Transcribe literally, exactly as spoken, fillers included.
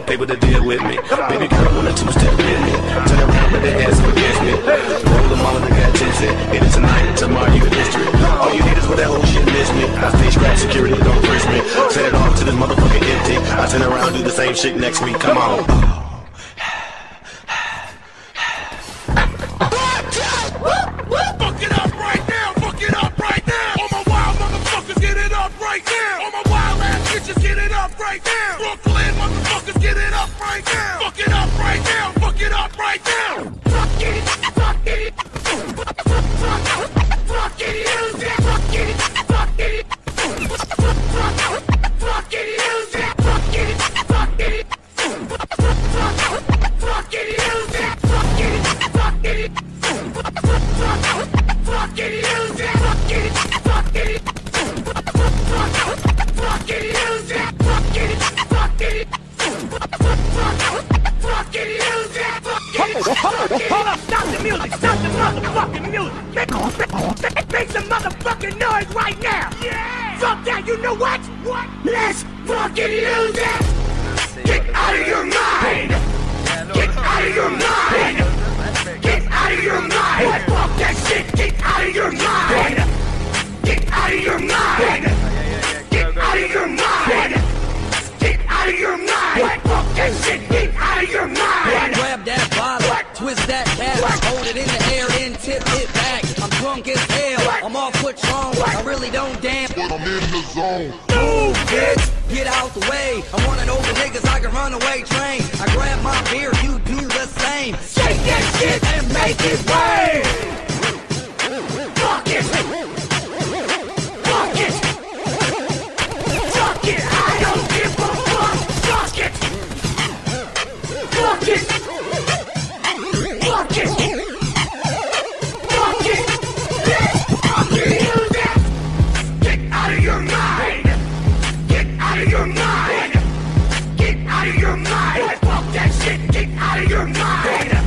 paper to deal with me. Baby girl wanna two-step with me. Turn around with the ass up against me. Roll them all and got attention. It is tonight and tomorrow you can history. All you need is what that whole shit miss me. I stay scratch security, don't frisk me. Set it off to this motherfucker empty. I turn around, do the same shit next week. Come on. Fuck it up right now, fuck it up right now. All my wild motherfuckers get it up right now. All my wild ass bitches get it up right now. Brooklyn motherfuckers get it up right now. Fuck it up right now, fuck it up right now. Fuck it, fuck it, fuck it, fuck it, use it, fuck it, fuck it, fuck it, use it, fuck it, fuck it, fuck it, use it, fuck it, fuck it. Fuck it, use it, fuck it, fuck it, fuck it, use it, fuck it, fuck it, fuck it, use it, fuck it. Hold up, stop the music, stop the motherfucking music. Make, make some motherfucking noise right now. Yeah. Fuck that, you know what? What? Let's fucking use it. Get out of your mind. Get out of your mind. Get out of your mind! Fuck that shit! Get out of your mind! Get out of your mind! Get out of your mind! Get out of your mind! Fuck that shit! Get out of your mind! Grab that bottle, twist that cap, hold it in the air, then tip it back. I'm drunk as hell, I'm off Patron, I really don't dance, but I'm in the zone. Move, bitch! Get out the way, I'm one of those niggas I can run away train. I grab my beer, you do the same. Shake that shit and make it rain! Fuck it! Fuck it! Fuck it! I don't give a fuck! Fuck it! Fuck it! Fuck it! Fuck it! Fuck it! Use it! Get out of your mind! Get out of your mind! Get out of your mind! Fuck that shit! Get out of your mind!